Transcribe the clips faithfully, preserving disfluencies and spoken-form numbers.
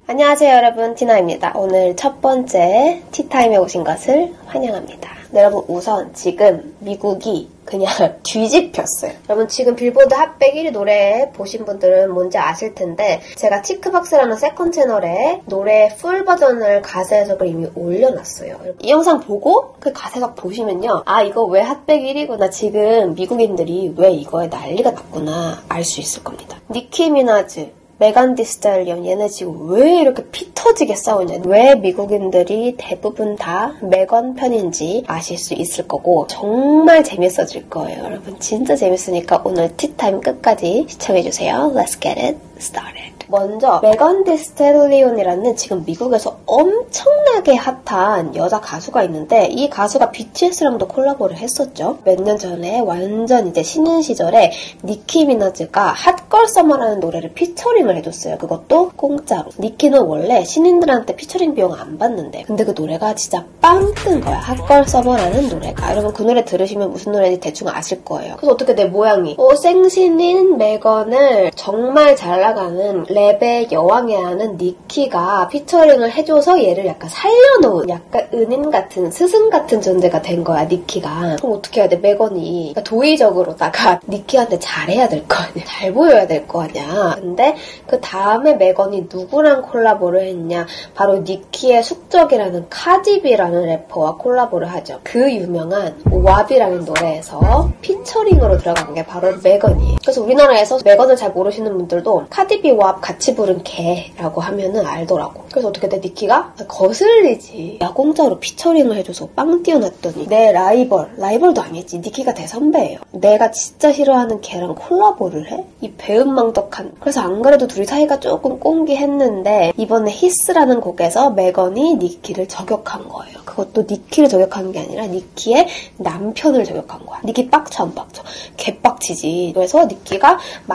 안녕하세요 여러분, 티나입니다. 오늘 첫 번째 티타임에 오신 것을 환영합니다. 네, 여러분 우선 지금 미국이 그냥 뒤집혔어요. 여러분 지금 빌보드 핫백 일 위 노래 보신 분들은 뭔지 아실 텐데 제가 티크박스라는 세컨 채널에 노래 풀 버전을 가사 해석을 이미 올려놨어요. 이 영상 보고 그 가사 해석 보시면요, 아 이거 왜 핫백 일 위구나, 지금 미국인들이 왜 이거에 난리가 났구나 알 수 있을 겁니다. 니키 미나즈, 메간 디 스탈리온, 얘네 지금 왜 이렇게 피 터지게 싸우냐, 왜 미국인들이 대부분 다 메건 편인지 아실 수 있을 거고 정말 재밌어질 거예요. 여러분 진짜 재밌으니까 오늘 티타임 끝까지 시청해주세요. Let's get it started. 먼저 메건 디 스탈리온이라는 지금 미국에서 엄청나게 핫한 여자 가수가 있는데, 이 가수가 비티에스랑도 콜라보를 했었죠. 몇 년 전에 완전 이제 신인 시절에 니키 미나즈가 핫걸 서머라는 노래를 피처링을 해줬어요. 그것도 공짜로. 니키는 원래 신인들한테 피처링 비용 안 받는데, 근데 그 노래가 진짜 빵 뜬 거야. 핫걸 서머라는 노래가. 여러분 그 노래 들으시면 무슨 노래인지 대충 아실 거예요. 그래서 어떻게 내 모양이 어, 생신인 메건을 정말 잘 나가는 랩의 여왕이 하는 니키가 피처링을 해줘서 얘를 약간 살려놓은 약간 은인 같은, 스승 같은 존재가 된 거야, 니키가. 그럼 어떻게 해야 돼? 메건이 그러니까 도의적으로다가 니키한테 잘해야 될 거 아니야. 잘 보여야 될 거 아니야. 근데 그 다음에 메건이 누구랑 콜라보를 했냐, 바로 니키의 숙적이라는 카디비라는 래퍼와 콜라보를 하죠. 그 유명한 왑이라는 노래에서 피처링으로 들어간 게 바로 메건이에요. 그래서 우리나라에서 메건을 잘 모르시는 분들도 카디비 왑 같이 부른 개라고 하면은 알더라고. 그래서 어떻게 돼? 니키가 거슬리지. 야, 공짜로 피처링을 해줘서 빵 뛰어났더니 내 라이벌, 라이벌도 아니지, 니키가 대선배예요. 내가 진짜 싫어하는 걔랑 콜라보를 해? 이 배은망덕한. 그래서 안 그래도 둘이 사이가 조금 꽁기했는데 이번에 히스라는 곡에서 메건이 니키를 저격한 거예요. 그것도 니키를 저격한 게 아니라 니키의 남편을 저격한 거야. 니키 빡쳐 안 빡쳐? 개빡치지. 그래서 니키가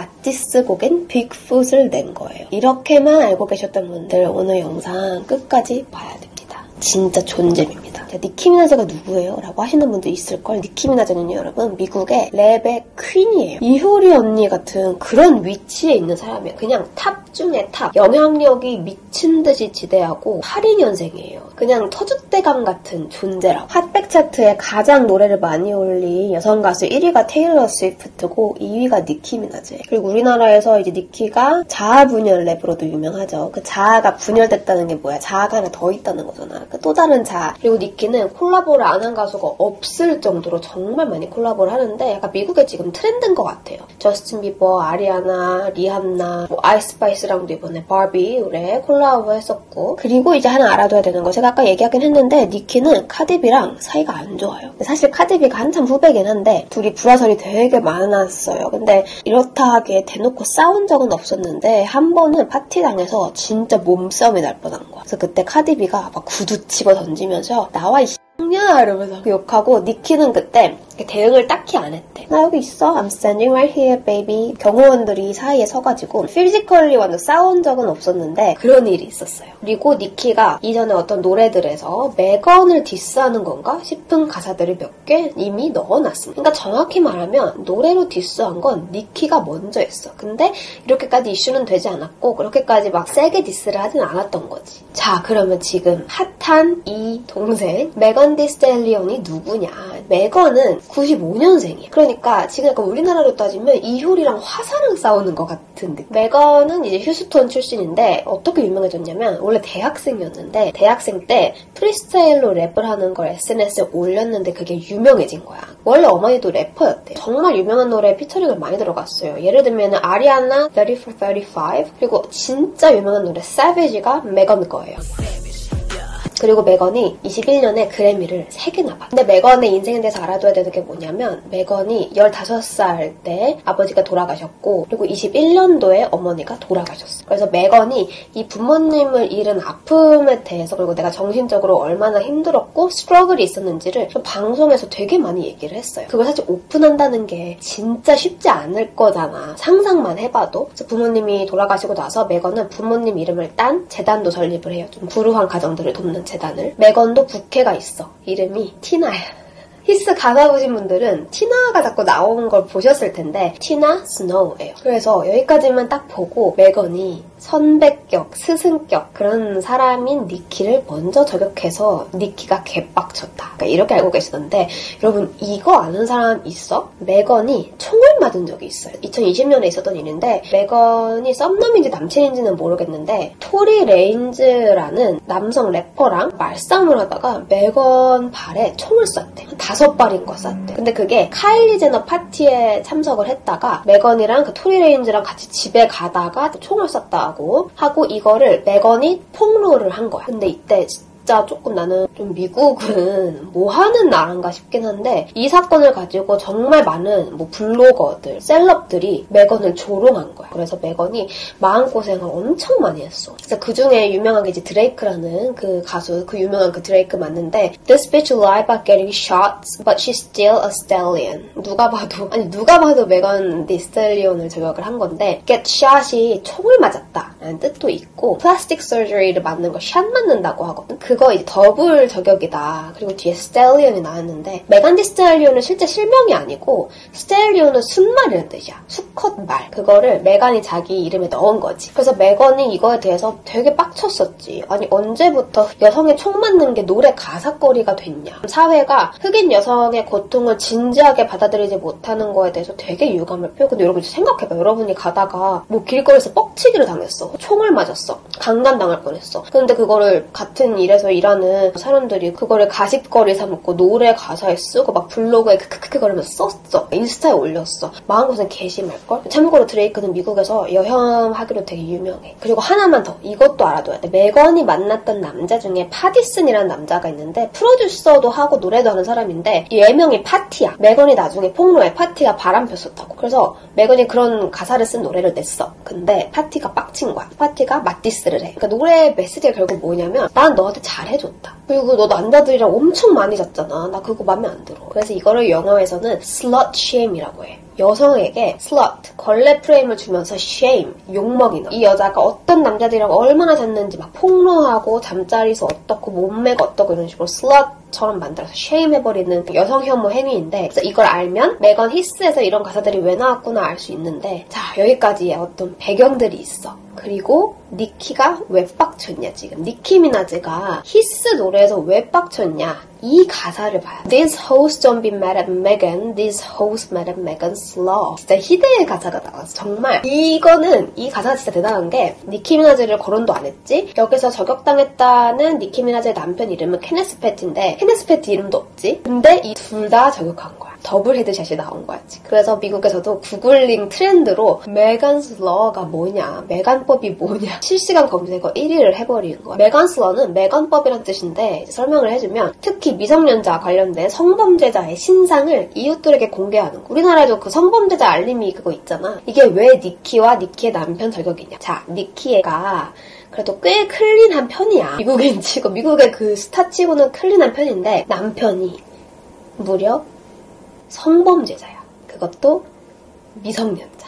마티스 곡인 빅풋을 낸 거예요. 이렇게만 알고 계셨던 분들 오늘 영상 끝까지 봐야 됩니다. 진짜 존잼입니다. 니키 미나즈가 누구예요? 라고 하시는 분도 있을걸. 니키 미나즈는요 여러분 미국의 랩의 퀸이에요. 이효리 언니 같은 그런 위치에 있는 사람이에요. 그냥 탑 중에 탑. 영향력이 미친 듯이 지대하고 팔십이 년생이에요. 그냥 터줏대감 같은 존재라고. 핫백 차트에 가장 노래를 많이 올린 여성 가수 일 위가 테일러 스위프트고 이 위가 니키 미나즈예요. 그리고 우리나라에서 이제 니키가 자아 분열 랩으로도 유명하죠. 그 자아가 분열됐다는 게 뭐야? 자아가 하나 더 있다는 거잖아. 그 또 다른 자아. 그리고 니키는 콜라보를 안 한 가수가 없을 정도로 정말 많이 콜라보를 하는데 약간 미국의 지금 트렌드인 것 같아요. 저스틴 비버, 아리아나, 리한나, 뭐 아이스파이스랑도 이번에 바비 노래 콜라보 했었고. 그리고 이제 하나 알아둬야 되는 거, 제가 아까 얘기하긴 했는데 니키는 카디비랑 사이가 안 좋아요. 사실 카디비가 한참 후배긴 한데 둘이 불화설이 되게 많았어요. 근데 이렇다 하기에 대놓고 싸운 적은 없었는데 한 번은 파티장에서 진짜 몸싸움이 날 뻔한 거야. 그래서 그때 카디비가 막 구두 집어 던지면서 나와 이 야 이러면서 욕하고, 니키는 그때 대응을 딱히 안 했대. 나 여기 있어, I'm standing right here baby. 경호원들이 사이에 서가지고 피지컬리 완전 싸운 적은 없었는데 그런 일이 있었어요. 그리고 니키가 이전에 어떤 노래들에서 메건을 디스하는 건가 싶은 가사들을 몇 개 이미 넣어놨습니다. 그러니까 정확히 말하면 노래로 디스한 건 니키가 먼저 했어. 근데 이렇게까지 이슈는 되지 않았고 그렇게까지 막 세게 디스를 하진 않았던 거지. 자, 그러면 지금 핫한 이 동생 메건 디 스탈리온이 누구냐. 메건은 구십오 년생이야. 그러니까 지금 약간 우리나라로 따지면 이효리랑 화사랑 싸우는 것 같은 느낌. 메건은 이제 휴스턴 출신인데 어떻게 유명해졌냐면 원래 대학생이었는데 대학생 때 프리스타일로 랩을 하는 걸 에스엔에스에 올렸는데 그게 유명해진 거야. 원래 어머니도 래퍼였대. 정말 유명한 노래에 피처링을 많이 들어갔어요. 예를 들면 아리아나 thirty for thirty-five, 그리고 진짜 유명한 노래 Savage가 메건 거예요. 그리고 메건이 이십일 년에 그래미를 세 개나 받아. 근데 메건의 인생에 대해서 알아둬야 되는 게 뭐냐면 메건이 열다섯 살 때 아버지가 돌아가셨고 그리고 이십일 년도에 어머니가 돌아가셨어. 그래서 메건이 이 부모님을 잃은 아픔에 대해서, 그리고 내가 정신적으로 얼마나 힘들었고 스트러글이 있었는지를 방송에서 되게 많이 얘기를 했어요. 그걸 사실 오픈한다는 게 진짜 쉽지 않을 거잖아. 상상만 해봐도. 그래서 부모님이 돌아가시고 나서 메건은 부모님 이름을 딴 재단도 설립을 해요. 좀 불우한 가정들을 돕는 재단을. 메건도 부캐가 있어. 이름이 티나야. 히스 가사 보신 분들은 티나가 자꾸 나오는 걸 보셨을 텐데 티나 스노우예요. 그래서 여기까지만 딱 보고 메건이 선배격, 스승격 그런 사람인 니키를 먼저 저격해서 니키가 개빡쳤다. 그러니까 이렇게 알고 계시던데 여러분 이거 아는 사람 있어? 메건이 총을 맞은 적이 있어요. 이천이십 년에 있었던 일인데 메건이 썸남인지 남친인지는 모르겠는데 토리 레인즈라는 남성 래퍼랑 말싸움을 하다가 메건 발에 총을 쐈대. 다섯 발인 거 쐈대. 근데 그게 카일리 제너 파티에 참석을 했다가 메건이랑 그 토리 레인즈랑 같이 집에 가다가 총을 쐈다고 하고 이거를 메건이 폭로를 한 거야. 근데 이때 진짜 조금 나는 좀 미국은 뭐 하는 나라인가 싶긴 한데 이 사건을 가지고 정말 많은 뭐 블로거들, 셀럽들이 메건을 조롱한 거야. 그래서 메건이 마음고생을 엄청 많이 했어. 진짜 그 중에 유명한 게 이제 드레이크라는 그 가수, 그 유명한 그 드레이크 맞는데 This bitch lie about getting shot, but she's still a stallion. 누가 봐도, 아니 누가 봐도 메건 디 스텔리온을 저격을 한 건데 get shot이 총을 맞았다 라는 뜻도 있고 플라스틱 서저리를 맞는 거 샷 맞는다고 하거든. 그거 이제 더블 저격이다. 그리고 뒤에 스텔리온이 나왔는데 메간 디 스텔리온은 실제 실명이 아니고 스텔리온은 순말이라는 뜻이야. 수컷 말. 그거를 메간이 자기 이름에 넣은 거지. 그래서 메건이 이거에 대해서 되게 빡쳤었지. 아니 언제부터 여성의 총 맞는 게 노래 가사거리가 됐냐. 사회가 흑인 여성의 고통을 진지하게 받아들이지 못하는 거에 대해서 되게 유감을 표해. 근데 여러분 생각해봐. 여러분이 가다가 뭐 길거리에서 뻑치기를 당했어. 총을 맞았어. 강간당할 뻔했어. 근데 그거를 같은 일에서 일하는 사람들이 그거를 가십거리 삼고 노래 가사에 쓰고 막 블로그에 크크크 거리면서 썼어. 인스타에 올렸어. 마음고생 개심할걸? 참고로 드레이크는 미국에서 여혐하기로 되게 유명해. 그리고 하나만 더. 이것도 알아둬야 돼. 메건이 만났던 남자 중에 파디슨이라는 남자가 있는데 프로듀서도 하고 노래도 하는 사람인데 이 예명이 파티야. 메건이 나중에 폭로해. 파티가 바람 폈었다고. 그래서 메건이 그런 가사를 쓴 노래를 냈어. 근데 파티가 빡친 거야. 파티가 맞디스를 해. 그러니까 노래 메시지가 결국 뭐냐면 난 너한테 잘해줬다. 그리고 너 남자들이랑 엄청 많이 잤잖아. 나 그거 맘에 안 들어. 그래서 이거를 영어에서는 slut shame이라고 해. 여성에게 slut, 걸레 프레임을 주면서 shame, 욕먹이는 이 여자가 어떤 남자들이랑 얼마나 잤는지 막 폭로하고 잠자리에서 어떻고 몸매가 어떻고 이런 식으로 slut처럼 만들어서 shame 해버리는 여성 혐오 행위인데 그래서 이걸 알면 메건 히스에서 이런 가사들이 왜 나왔구나 알 수 있는데 자 여기까지의 어떤 배경들이 있어. 그리고 니키가 왜 빡쳤냐 지금. 니키 미나즈가 히스 노래에서 왜 빡쳤냐 이 가사를 봐요. These hoes don't be mad at Megan, these hoes mad at Megan's law. 진짜 희대의 가사가 나왔어. 정말 이거는 이 가사가 진짜 대단한 게 니키 미나즈를 거론도 안 했지. 여기서 저격당했다는 니키 미나즈의 남편 이름은 케네스 패티인데 케네스 패티 이름도 없지. 근데 이 둘 다 저격한 거야. 더블 헤드샷이 나온 거야. 그래서 미국에서도 구글링 트렌드로 메간스 러가 뭐냐, 메간법이 뭐냐 실시간 검색어 일 위를 해버리는 거야. 메간스 러는 메간법이란 뜻인데 설명을 해주면 특히 미성년자 관련된 성범죄자의 신상을 이웃들에게 공개하는 거. 우리나라에도 그 성범죄자 알림이 그거 있잖아. 이게 왜 니키와 니키의 남편 저격이냐. 자, 니키가 그래도 꽤 클린한 편이야. 미국인 치고 미국의 그 스타 치고는 클린한 편인데 남편이 무려 성범죄자야. 그것도 미성년자.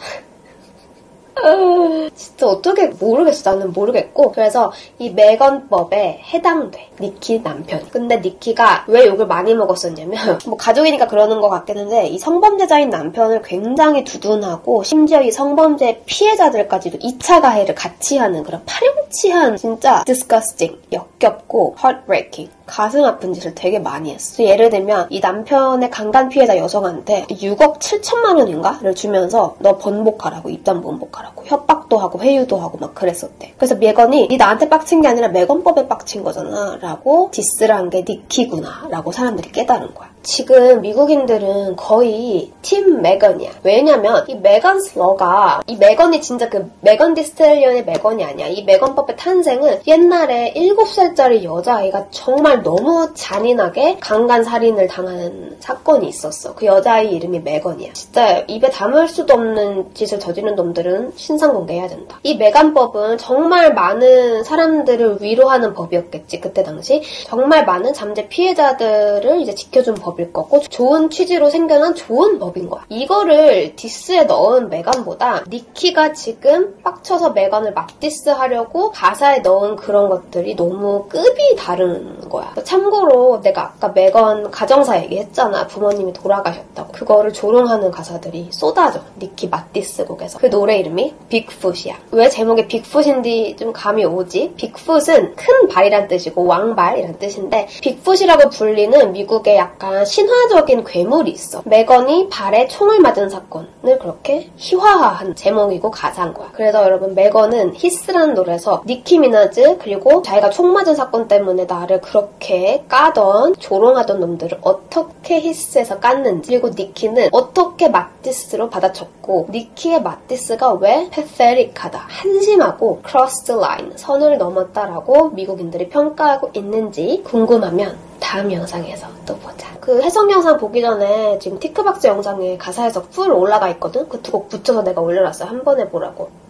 진짜 어떻게 모르겠어. 나는 모르겠고. 그래서 이 메건법에 해당돼. 니키 남편. 근데 니키가 왜 욕을 많이 먹었었냐면 뭐 가족이니까 그러는 것 같겠는데 이 성범죄자인 남편을 굉장히 두둔하고 심지어 이 성범죄 피해자들까지도 이 차 가해를 같이 하는 그런 파렴치한 진짜 disgusting, 역겹고 heartbreaking 가슴 아픈 짓을 되게 많이 했어. 예를 들면 이 남편의 강간 피해자 여성한테 육억 칠천만 원인가를 주면서 너 번복하라고, 입단 번복하라고 협박도 하고 회유도 하고 막 그랬었대. 그래서 메건이 니 나한테 빡친 게 아니라 메건법에 빡친 거잖아 라고 디스를 한 게 니키구나 라고 사람들이 깨달은 거야. 지금 미국인들은 거의 팀 메건이야. 왜냐면 이 메건 슬러가 이 메건이 진짜 그 메건 디 스텔리온의 메건이 아니야. 이 메건법의 탄생은 옛날에 일곱 살짜리 여자아이가 정말 너무 잔인하게 강간살인을 당하는 사건이 있었어. 그 여자아이 이름이 메건이야. 진짜 입에 담을 수도 없는 짓을 저지른 놈들은 신상 공개해야 된다. 이 메간법은 정말 많은 사람들을 위로하는 법이었겠지. 그때 당시 정말 많은 잠재 피해자들을 이제 지켜준 법 법일 거고 좋은 취지로 생겨난 좋은 법인 거야. 이거를 디스에 넣은 메간보다 니키가 지금 빡쳐서 메간을 맞디스하려고 가사에 넣은 그런 것들이 너무 급이 다른 거야. 참고로 내가 아까 메건 가정사 얘기했잖아. 부모님이 돌아가셨다고. 그거를 조롱하는 가사들이 쏟아져. 니키 맞디스 곡에서. 그 노래 이름이 빅풋이야. 왜 제목에 빅풋인지 좀 감이 오지? 빅풋은 큰 발이란 뜻이고 왕발이란 뜻인데 빅풋이라고 불리는 미국의 약간 신화적인 괴물이 있어. 메건이 발에 총을 맞은 사건을 그렇게 희화화한 제목이고 가사인 거야. 그래서 여러분 메건은 히스라는 노래에서 니키 미나즈 그리고 자기가 총 맞은 사건 때문에 나를 그렇게 까던 조롱하던 놈들을 어떻게 히스에서 깠는지 그리고 니키는 어떻게 맞디스로 받아쳤고 니키의 맞디스가 왜 pathetic하다, 한심하고 cross the line, 선을 넘었다라고 미국인들이 평가하고 있는지 궁금하면 다음 영상에서 또 보자. 그 해석 영상 보기 전에 지금 티크박스 영상에 가사 해석 풀 올라가 있거든? 그 두 곡 붙여서 내가 올려놨어요. 한 번에 보라고.